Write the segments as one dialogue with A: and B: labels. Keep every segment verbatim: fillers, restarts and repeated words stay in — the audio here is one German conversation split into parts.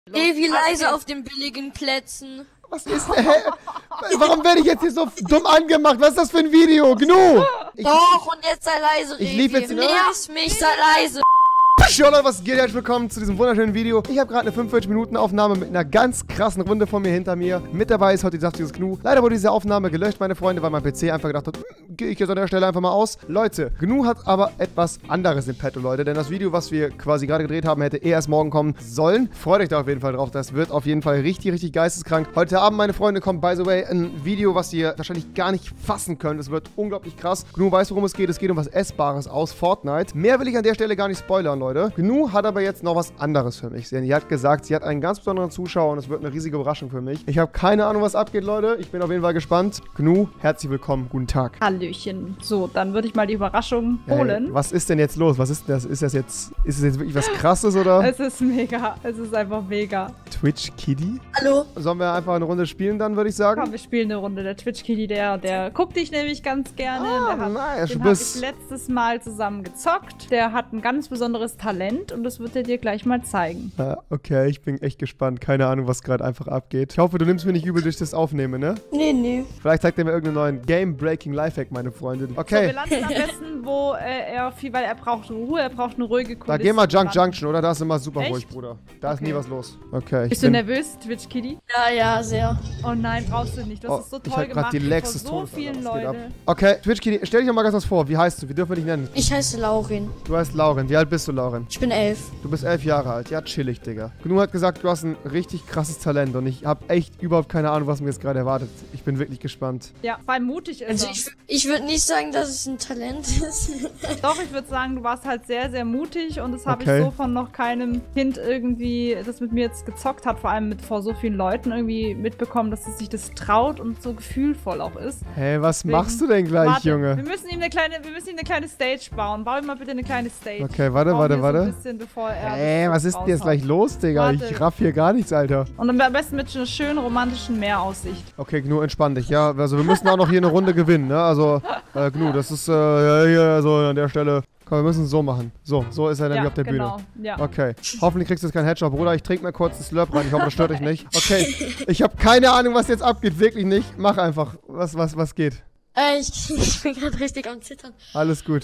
A: Evi leise auf den billigen Plätzen.
B: Was ist denn? Warum werde ich jetzt hier so dumm angemacht? Was ist das für ein Video? Gnu! Ich,
A: Doch, und jetzt sei leise, Revi.
B: Ich lief jetzt...
A: Nervst mich, sei leise.
B: Ja, Leute, was geht? Herzlich willkommen zu diesem wunderschönen Video. Ich habe gerade eine fünfundvierzig Minuten Aufnahme mit einer ganz krassen Runde von mir hinter mir. Mit dabei ist heute die saftiges Gnu. Leider wurde diese Aufnahme gelöscht, meine Freunde, weil mein P C einfach gedacht hat, hm, gehe ich jetzt an der Stelle einfach mal aus. Leute, Gnu hat aber etwas anderes im Petto, Leute. Denn das Video, was wir quasi gerade gedreht haben, hätte eh erst morgen kommen sollen. Freut euch da auf jeden Fall drauf. Das wird auf jeden Fall richtig, richtig geisteskrank. Heute Abend, meine Freunde, kommt, by the way, ein Video, was ihr wahrscheinlich gar nicht fassen könnt. Es wird unglaublich krass. Gnu weiß, worum es geht. Es geht um was Essbares aus Fortnite. Mehr will ich an der Stelle gar nicht spoilern, Leute. Gnu hat aber jetzt noch was anderes für mich. Sie hat gesagt, sie hat einen ganz besonderen Zuschauer und es wird eine riesige Überraschung für mich. Ich habe keine Ahnung, was abgeht, Leute. Ich bin auf jeden Fall gespannt. Gnu, herzlich willkommen. Guten Tag.
C: Hallöchen. So, dann würde ich mal die Überraschung holen.
B: Hey, was ist denn jetzt los? Was ist denn das? Ist das jetzt, ist es jetzt wirklich was Krasses, oder?
C: Es ist mega. Es ist einfach mega.
B: Twitch Kitty?
A: Hallo.
B: Sollen wir einfach eine Runde spielen dann, würde ich sagen?
C: Komm, wir spielen eine Runde. Der Twitch Kitty, der, der guckt dich nämlich ganz gerne.
B: Ah,
C: der hat,
B: nice.
C: den
B: Du
C: habe
B: bist...
C: ich letztes Mal zusammen gezockt. Der hat ein ganz besonderes Talent und das wird er dir gleich mal zeigen.
B: Ah, okay, ich bin echt gespannt. Keine Ahnung, was gerade einfach abgeht. Ich hoffe, du nimmst mir nicht übel durch das Aufnehmen, ne?
A: Nee, nee.
B: Vielleicht zeigt er mir irgendeinen neuen Game-Breaking Lifehack, meine Freunde. Okay.
C: So, wir landen am besten, wo äh, er viel, weil er braucht Ruhe, er braucht eine ruhige Kulisse.
B: Da gehen wir Junk Junction, oder? Da ist immer super
C: Echt?
B: ruhig, Bruder. Da ist
C: Okay.
B: nie was los. Okay.
C: Bist du nervös, Twitch Kitty?
A: Ja, ja, sehr.
C: Oh nein, brauchst du nicht. Das
B: Oh,
C: ist so
B: ich
C: toll
B: hab grad
C: gemacht.
B: die Lex
C: vor
B: des
C: so
B: Todes,
C: vielen
B: Alter. Was geht ab?
C: Leute.
B: Okay, Twitch Kitty, stell dich doch mal ganz was vor. Wie heißt du? Wir dürfen dich nennen.
A: Ich heiße Laurin.
B: Du heißt Lauren. Wie alt bist du, Lauren?
A: Ich bin elf.
B: Du bist elf Jahre alt. Ja, chillig, Digga. Gnu hat gesagt, du hast ein richtig krasses Talent und ich habe echt überhaupt keine Ahnung, was mir jetzt gerade erwartet. Ich bin wirklich gespannt.
C: Ja, vor allem mutig ist
A: Also
C: er.
A: ich, ich würde nicht sagen, dass es ein Talent ist.
C: Doch, ich würde sagen, du warst halt sehr, sehr mutig und das habe
B: Okay.
C: ich so von noch keinem Kind irgendwie, das mit mir jetzt gezockt hat, vor allem mit vor so vielen Leuten irgendwie mitbekommen, dass es sich das traut und so gefühlvoll auch ist.
B: Hey, was
C: Deswegen-
B: machst du denn gleich,
C: Warte, Wir
B: Junge?
C: müssen ihm eine kleine, wir müssen ihm eine kleine Stage bauen. Bau ihm mal bitte eine kleine Stage.
B: Okay, warte,
C: Bauen
B: warte,
C: wir
B: warte.
C: So ein bisschen, bevor er
B: Hey,
C: das
B: was ist denn jetzt
C: raushaut.
B: gleich los, Digga?
C: Warte.
B: Ich raff hier gar nichts, Alter.
C: Und dann am besten mit einer schönen romantischen Meeraussicht.
B: Okay, Gnu, entspann dich, ja? Also wir müssen auch noch hier eine Runde gewinnen, ne? Also, äh, Gnu, das ist, äh, ja, hier, so an der Stelle. Komm, wir müssen es so machen. So, so ist er dann
C: Ja,
B: hier auf der
C: genau.
B: Bühne.
C: Ja.
B: Okay. Hoffentlich kriegst du jetzt keinen Headshot, Bruder. Ich trinke mal kurz einen Slurp rein. Ich hoffe, das stört dich nicht. Okay. Ich habe keine Ahnung, was jetzt abgeht. Wirklich nicht. Mach einfach. Was, was, was geht?
A: äh, ich, ich bin gerade richtig am Zittern.
B: Alles gut.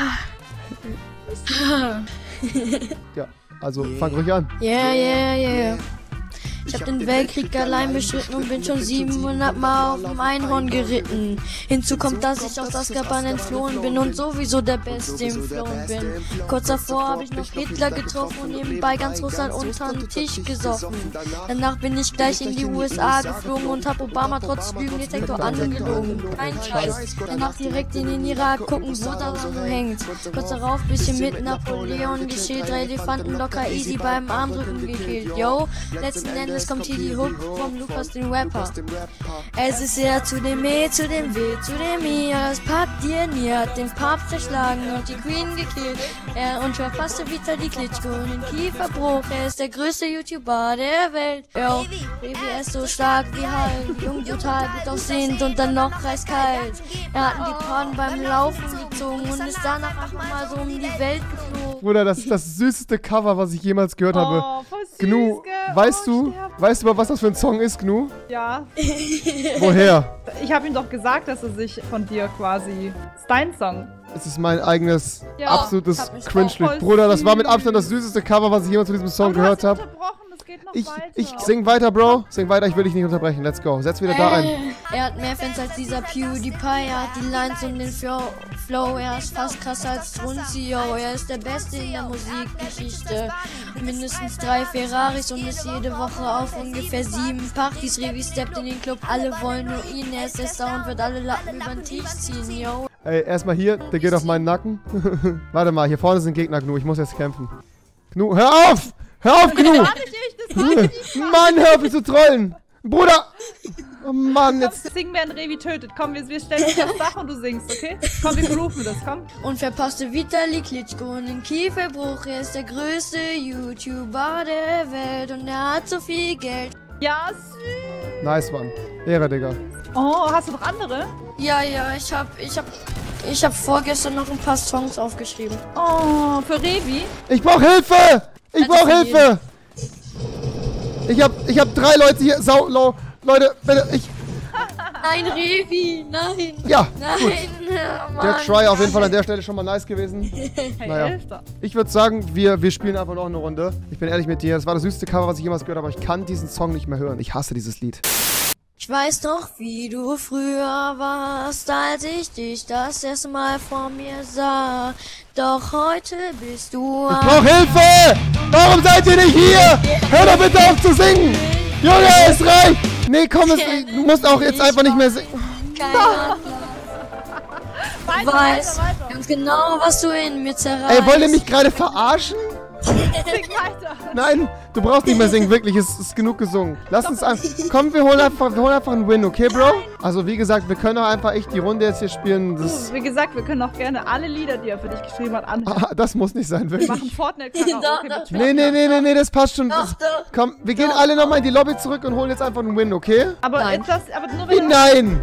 B: Ja, also fang ruhig an.
A: Yeah, yeah, yeah. Ich hab den Weltkrieg allein bestritten und bin schon siebenhundert Mal auf dem Einhorn geritten. Hinzu kommt, dass ich aus Azkaban entflohen bin und sowieso der Beste im Flohen bin. Kurz davor habe ich noch Hitler getroffen und nebenbei ganz Russland unter den Tisch gesoffen. Danach bin ich gleich in die U S A geflogen und hab Obama trotz Lügendetektor angelogen. Kein Scheiß. Danach direkt in den Irak gucken, wo das so hängt. Kurz darauf bisschen mit Napoleon geschält, drei Elefanten locker easy beim Armdrücken gekillt. Yo, letzten Endes kommt hier die Hook vom Lukas, den Rapper. Es ist er zu dem E, zu dem W, zu dem I. Das packt dir nie, hat den Papst zerschlagen und die Queen gekillt. Er und verfasste Vitali Klitschko in den Kieferbruch. Er ist der größte YouTuber der Welt. Yo, Baby, er ist so stark wie Hulk. Jung, brutal, gut aussehend und dann noch eiskalt. Er hat die Pannen beim Laufen gezogen und ist danach einfach mal so um die Welt geflogen.
B: Bruder, das ist das süßeste Cover, was ich jemals gehört habe.
C: Oh, voll süß,
B: Gnu,
C: gell?
B: weißt
C: Oh,
B: du,
C: ich sterb.
B: weißt du, was das für ein Song ist, Gnu?
C: Ja.
B: Woher?
C: Ich habe ihm doch gesagt, dass er sich von dir quasi Stein-Song.
B: Es ist mein eigenes,
C: Ja,
B: absolutes
A: hab mich
B: Cringe-Lied.
C: voll
B: Bruder, das war mit
C: süß.
B: Abstand das süßeste Cover, was ich jemals zu diesem Song
C: Aber du
B: gehört
C: hast
B: habe.
C: unterbrochen, das geht noch
B: Ich,
C: weiter.
B: ich sing weiter, Bro. Sing weiter, ich will dich nicht unterbrechen. Let's go. Setz wieder da ein.
A: Er hat mehr Fans als dieser PewDiePie, er hat die Lines und den Flow, Flow. Er ist fast krasser als Strunzi, yo. Er ist der Beste in der Musikgeschichte. Mindestens drei Ferraris und ist jede Woche auf ungefähr sieben Partys. Revi steppt in den Club, alle wollen nur ihn. Er ist der Sound, wird alle Lappen über den Tisch ziehen, yo.
B: Ey, erstmal hier, der geht auf meinen Nacken. Warte mal, hier vorne sind Gegner, Gnu. Ich muss jetzt kämpfen. Gnu, hör auf! Hör auf, Gnu!
C: Warte ich, das war nicht.
B: Mann, hör auf, mich zu trollen! Bruder! Oh Mann, jetzt...
C: Singen, während Revi tötet. Komm, wir, wir stellen dich aufs Dach und du singst, okay? Komm, wir grooven das, komm.
A: Und verpasste Vitali Klitschko in den Kieferbruch. Er ist der größte YouTuber der Welt und er hat so viel Geld.
C: Ja, süß.
B: Nice, Mann. Ehre, Digga.
C: Oh, hast du noch andere?
A: Ja, ja, ich hab, ich hab, ich hab vorgestern noch ein paar Songs aufgeschrieben.
C: Oh, für Revi?
B: Ich brauch Hilfe! Ich
A: Also
B: brauch
A: für
B: Hilfe! Ich hab, ich hab drei Leute hier. Sau, low. Leute, bitte, ich...
A: Nein, Revi, nein.
B: Ja,
A: nein.
B: gut.
A: Oh,
B: Der Try auf jeden Fall an der Stelle schon mal nice gewesen.
C: Hey,
B: Naja.
C: Elfter.
B: Ich würde sagen, wir, wir spielen einfach noch eine Runde. Ich bin ehrlich mit dir, das war das süßeste Cover, was ich jemals gehört habe, aber ich kann diesen Song nicht mehr hören. Ich hasse dieses Lied.
A: Ich weiß noch, wie du früher warst, als ich dich das erste Mal vor mir sah. Doch heute bist du
B: Ich brauch Hilfe! Warum seid ihr nicht hier? Hör doch bitte auf zu singen! Junge, es reicht! Nee, komm, es, du musst auch jetzt einfach nicht mehr singen.
A: Keiner
C: Weiter,
A: weiß
C: weiter, weiter.
A: ganz genau, was du in mir zerreißt.
B: Ey, wollt ihr mich gerade verarschen?
C: Sing weiter.
B: Nein, du brauchst nicht mehr singen, wirklich, es ist genug gesungen. Lass uns einfach, komm, wir holen einfach, wir holen einfach einen Win, okay, Bro? Also wie gesagt, wir können auch einfach echt die Runde jetzt hier spielen. Das,
C: Wie gesagt, wir können auch gerne alle Lieder, die er für dich geschrieben hat, anhören.
B: ah, das muss nicht sein,
C: Wir
B: wirklich.
C: machen Fortnite-Karaoke
A: Doch,
C: mit
B: Nee, nee, nee, nee, nee, das passt schon.
A: Doch,
B: Das,
A: doch.
B: komm, wir gehen alle nochmal in die Lobby zurück und holen jetzt einfach einen Win, okay?
C: Aber,
A: Nein.
C: jetzt das, aber nur
B: Wie
C: wenn
B: nein?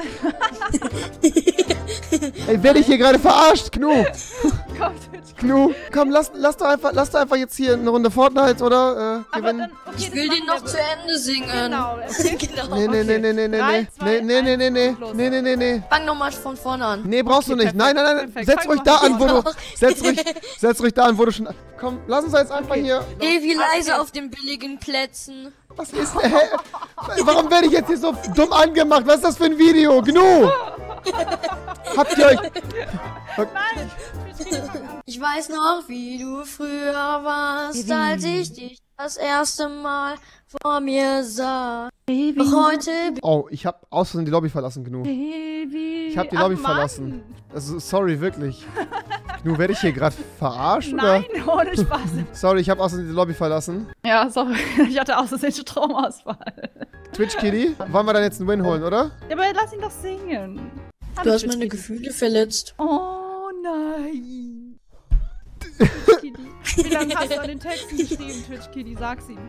B: Ey, werde ich hier gerade verarscht, Knu?
C: Kommt, Twitch.
B: Knu, komm, lass, lass doch einfach, lass doch einfach jetzt hier eine Runde Fortnite, oder? Äh,
C: Aber
B: gewinnen.
C: dann, okay,
A: Ich
C: das
A: will den
C: machen
A: noch
C: wir
A: zu Ende singen.
C: Genau, okay.
A: Genau.
B: Nee, nee, nee, nee, nee, nee,
C: Drei,
B: nee,
C: zwei,
B: nee, nee, nee, nee,
C: eins, los.
B: nee, nee, nee, nee.
A: Fang nochmal von vorne an.
B: Nee, brauchst du
C: Okay,
B: nicht. Nein,
C: perfekt,
B: nein, nein,
C: perfekt.
B: setz
C: Fang
B: ruhig
C: mal
B: da
C: von
B: an, wo du,
A: vorne.
B: setz ruhig, setz ruhig da an, wo du schon, komm, lass uns jetzt einfach hier,
A: Evi leise auf den billigen Plätzen.
B: was ist, hä? Warum werde ich jetzt hier so dumm angemacht? Was ist das für ein Video? Gnu! Habt ihr euch,
C: Nein!
A: Ich weiß noch, wie du früher warst, als ich dich das erste Mal vor mir sah. Doch heute
B: oh, ich hab aus Versehen die Lobby verlassen, Gnu.
C: Baby.
B: Ich hab die
C: Ach,
B: Lobby
C: Mann.
B: verlassen. Also, sorry, wirklich. Gnu, werde ich hier gerade verarscht,
C: Nein,
B: oder?
C: ohne Spaß.
B: Sorry, ich hab aus Versehen die Lobby verlassen.
C: Ja, sorry. Ich hatte aus Versehen Stromausfall.
B: Twitch Kitty, wollen wir dann jetzt einen Win holen, oder?
C: Ja, aber lass ihn doch singen.
A: Du hast meine Gefühle verletzt.
C: Oh nein. Twitch Kitty. Wie lange hast du an den Texten geschrieben, Twitch Kitty? Sag's ihm.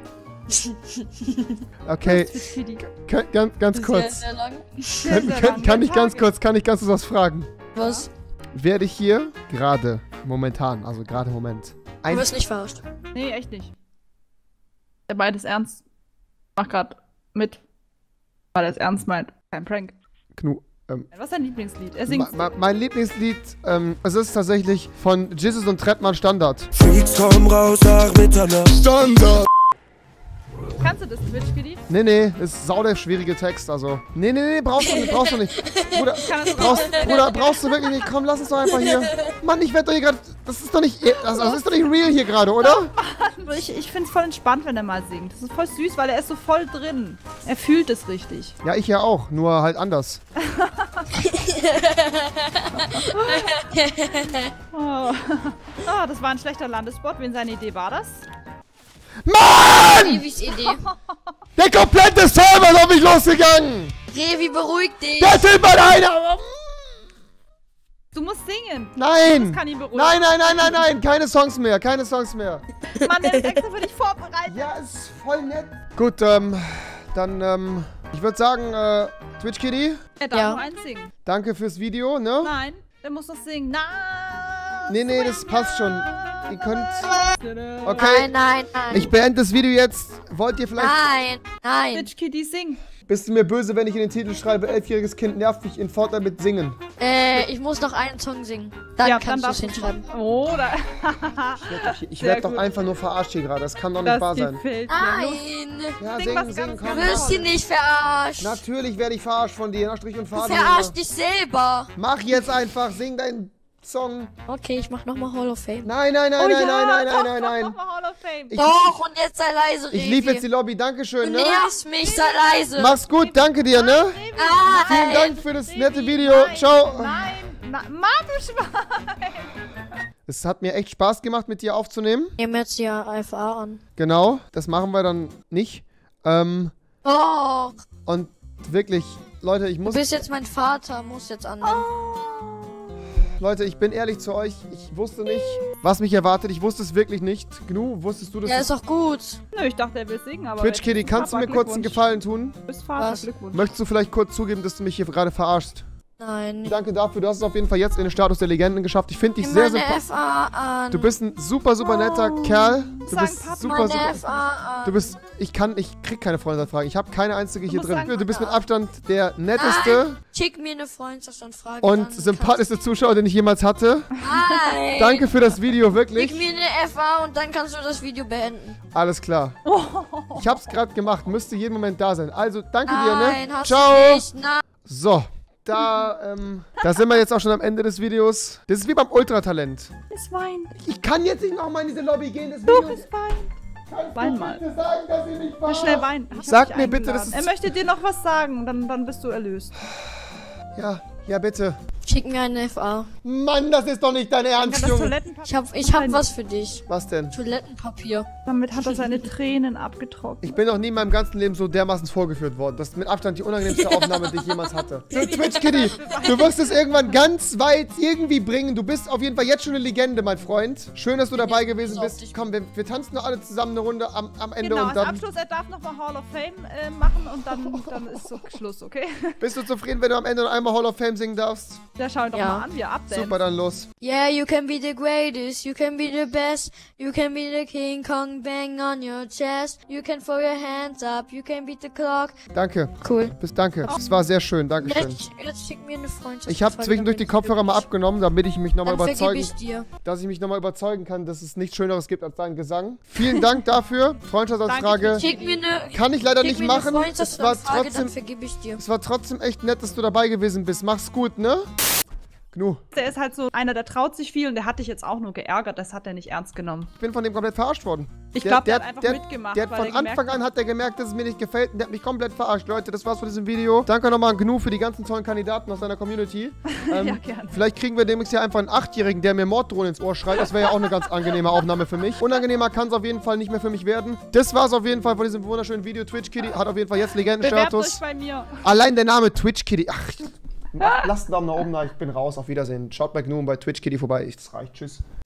B: Okay,
C: Twitch Kitty.
B: kann, ganz, ganz
A: Sehr,
B: kurz.
A: sehr lang.
C: Sehr,
B: Kann,
C: sehr
B: kann,
C: lange
B: kann ich ganz
C: Tage.
B: kurz, kann ich ganz kurz was fragen?
A: Was?
B: Werde ich hier gerade, momentan, also gerade im Moment,
A: Du
B: ein...
A: wirst nicht verarscht.
C: Nee, echt nicht. Der meint es ernst. Mach grad mit. Weil er es ernst meint. Kein Prank.
B: Knu, ähm,
C: Was ist dein Lieblingslied? Er singt.
B: ma, ma, mein Lieblingslied, ähm, es ist tatsächlich von Jesus und Trettmann Standard.
D: Freaks kommen raus nach Mitternacht. Standard.
C: Kannst du das, Twitch Kitty?
B: Nee, nee, ist sau der schwierige Text, also. Nee, nee, nee, brauchst du nicht, brauchst du nicht. Bruder,
C: Kann das
B: brauchst, Bruder, brauchst du wirklich nicht. Komm, lass uns doch einfach hier. Mann, ich werd doch hier gerade, das ist doch nicht, das, das ist doch nicht real hier gerade, oder?
C: Ich, ich find's voll entspannt, wenn er mal singt. Das ist voll süß, weil er ist so voll drin. Er fühlt es richtig.
B: Ja, ich ja auch, nur halt anders.
C: Oh. Oh, das war ein schlechter Landespot. Wen seine Idee war das?
B: Mann!
A: Revis Idee.
B: Der komplette Server ist auf mich losgegangen!
A: Revi, beruhig dich.
B: Der Typ war einer!
C: Du musst singen.
B: Nein!
C: Das kann ihn beruhigen.
B: Nein, nein, nein, nein, nein, keine Songs mehr, keine Songs mehr.
C: Mann, der ist extra für dich vorbereitet.
B: Ja, ist voll nett. Gut, ähm, dann, ähm, ich würde sagen, äh, Twitch Kitty,
C: Er darf
A: Ja.
C: nur eins singen.
B: danke fürs Video, ne?
C: Nein, der muss noch singen. Nein.
B: Nee, nee, das passt schon. Ihr könnt, okay,
A: Nein, nein, nein.
B: ich beende das Video jetzt. Wollt ihr vielleicht,
A: Nein, nein.
C: Twitch Kitty, sing.
B: bist du mir böse, wenn ich in den Titel schreibe, elfjähriges Kind nervt mich in Fortnite mit Singen?
A: Äh, ich muss noch einen Song singen. Dann
C: ja,
A: kannst du es
C: darfst
A: hinschreiben.
C: Oh, da.
B: Ich
C: Sehr
B: werde doch
C: gut.
B: einfach nur verarscht hier gerade, das kann doch nicht wahr
C: Das
B: sein.
C: gefällt mir. Los.
A: Nein.
B: Ja,
C: Sing
B: singen,
C: was
B: singen,
C: ganz
B: komm.
A: Du wirst hier nicht verarscht.
B: Natürlich werde ich verarscht von dir, nach Strich und
A: Du
B: Faden.
A: verarschst dich selber.
B: Mach jetzt einfach, sing deinen Song.
A: Okay, ich mach nochmal Hall of Fame.
B: Nein, nein, nein,
C: Oh
B: nein,
C: ja,
B: nein, nein,
C: doch,
B: nein, nein,
C: doch,
B: nein.
C: mach mal Hall of Fame.
B: Ich,
A: Doch, und jetzt sei leise, Revi.
B: ich lief jetzt die Lobby, Dankeschön,
A: Du
B: ne?
A: nervst mich, sei leise.
B: Mach's gut, danke dir, ne?
A: Ah,
B: Vielen
A: ey.
B: Dank für das nette
C: Baby,
B: Video.
C: nein,
B: Ciao.
C: Nein, na, Mann, du Schwein.
B: Es hat mir echt Spaß gemacht, mit dir aufzunehmen.
A: Nehmen jetzt ja F A an.
B: Genau, das machen wir dann nicht. Ähm,
A: Oh,
B: und wirklich, Leute, ich
A: du
B: muss...
A: bist jetzt mein Vater, muss jetzt annehmen.
B: Leute, ich bin ehrlich zu euch. Ich wusste nicht, was mich erwartet. Ich wusste es wirklich nicht. Gnu, wusstest du das?
A: Ja, ist doch gut.
C: Nö, ich dachte, er will singen, aber...
B: Twitch
C: jetzt
B: Kitty,
C: ist
B: kannst du
C: Papa,
B: mir kurz einen
C: Glückwunsch.
B: Gefallen tun?
C: Du bist Vater,
A: Was?
C: Glückwunsch.
B: Möchtest du vielleicht kurz zugeben, dass du mich hier gerade verarschst?
A: Nein.
B: Danke dafür, du hast es auf jeden Fall jetzt in den Status der Legenden geschafft. Ich finde dich
A: Nimm
B: sehr
A: meine
B: sympathisch.
A: F A an.
B: Du bist ein super, super netter Kerl. Du
C: Sag
B: bist
C: Papa.
B: super,
A: meine
B: super.
A: F A an.
B: Du bist, ich kann, ich krieg keine Freundschaftsanfragen. Ich habe keine einzige hier
C: musst
B: drin.
C: sagen,
B: Du bist mit
A: Papa.
B: Abstand der netteste
A: Nein. Schick mir eine Freundschaftsanfrage.
B: und
A: dann
B: sympathischste Zuschauer, den ich jemals hatte.
A: Nein.
B: Danke für das Video,
A: Schick
B: wirklich.
A: mir eine F A und dann kannst du das Video beenden.
B: Alles klar. Ich hab's gerade gemacht, müsste jeden Moment da sein. Also, danke dir,
A: Nein,
B: ne?
A: hast
B: Ciao.
A: du nicht. Nein.
B: So, da, ähm, da sind wir jetzt auch schon am Ende des Videos. Das ist wie beim Ultratalent.
C: Ist Wein.
B: Ich kann jetzt nicht nochmal in diese Lobby gehen. Das
C: Du
B: Video
C: bist Wein.
B: Kannst
C: Wein
B: du
C: mal.
B: bitte sagen, dass ich nicht
C: Ja,
B: war?
C: schnell Wein. Ich hab
B: Sag
C: dich
B: mir bitte,
C: eingeladen.
B: das ist-
C: Er möchte dir noch was sagen, dann, dann bist du erlöst.
B: Ja, ja, bitte.
A: Schick mir eine F A.
B: Mann, das ist doch nicht dein
C: Ja,
B: Ernst,
C: das
B: Junge.
C: Toilettenpapier.
A: Ich hab, ich hab was für dich.
B: Was denn?
A: Toilettenpapier.
C: Damit hat er seine Tränen abgetrocknet.
B: Ich bin noch nie in meinem ganzen Leben so dermaßen vorgeführt worden. Das ist mit Abstand die unangenehmste Aufnahme, die ich jemals hatte. Für Twitch Kitty, du wirst es irgendwann ganz weit irgendwie bringen. Du bist auf jeden Fall jetzt schon eine Legende, mein Freund. Schön, dass du dabei
A: Ja,
B: gewesen
A: glaub
B: bist.
A: ich.
B: Komm, wir, wir tanzen noch alle zusammen eine Runde am, am Ende
C: Genau,
B: und
C: als
B: dann
C: Abschluss, er darf nochmal Hall of Fame äh, machen und dann, dann ist so Schluss, okay?
B: bist du zufrieden, wenn du am Ende noch einmal Hall of Fame singen darfst?
C: Da schau ihn doch
A: Ja.
C: mal an, wie er abdanced.
B: Super, dann los.
A: Yeah, you can be the greatest, you can be the best, you can be the King Kong bang on your chest, you can throw your hands up, you can beat the clock.
B: Danke.
A: Cool.
B: Bis danke. Es war sehr schön. Dankeschön.
A: Jetzt, jetzt schick mir eine Freundschaft.
B: Ich habe zwischendurch die Kopfhörer mal abgenommen, damit ich mich nochmal
A: Dann vergebe
B: überzeugen,
A: ich dir.
B: dass ich mich nochmal überzeugen kann, dass es nichts Schöneres gibt als deinen Gesang. Vielen Dank dafür. Freundschaftsanfrage
A: Schick mir eine,
B: kann ich leider
A: schick
B: nicht
A: mir eine
B: machen. Es war
A: Freundschaftsanfrage,
B: trotzdem,
A: dann vergebe ich dir.
B: es war trotzdem echt nett, dass du dabei gewesen bist. Mach's gut, ne? Gnu.
C: Der ist halt so einer, der traut sich viel und der hat dich jetzt auch nur geärgert, das hat er nicht ernst genommen.
B: Ich bin von dem komplett verarscht worden.
C: Ich glaube, der, hat einfach mitgemacht.
B: Der hat
C: weil
B: von
C: er gemerkt
B: Anfang an hat er gemerkt, dass es mir nicht gefällt und der hat mich komplett verarscht. Leute, das war's von diesem Video. Danke nochmal an Gnu für die ganzen tollen Kandidaten aus seiner Community. Ähm,
C: Ja, gerne.
B: Vielleicht kriegen wir demnächst hier einfach einen Achtjährigen, der mir Morddrohnen ins Ohr schreit. Das wäre ja auch eine ganz angenehme Aufnahme für mich. Unangenehmer kann es auf jeden Fall nicht mehr für mich werden. Das war's auf jeden Fall von diesem wunderschönen Video. Twitch Kitty hat auf jeden Fall jetzt
C: Bewerbt euch
B: Legendenstatus.
C: bei mir.
B: Allein der Name Twitch Kitty. Ach, lasst einen Daumen nach oben da. Ich bin raus. Auf Wiedersehen. Schaut bei Gnu und bei Twitch Kitty vorbei. Das reicht. Tschüss.